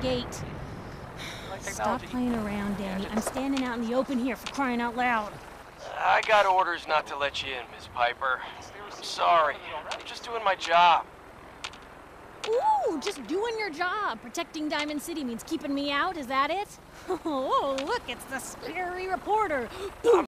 gate. Like Stop technology. playing around, Danny. I'm standing out in the open here for crying out loud. I got orders not to let you in, Miss Piper. I'm sorry. I'm just doing my job. Ooh, just doing your job. Protecting Diamond City means keeping me out, is that it? Oh, look, it's the scary reporter. I'm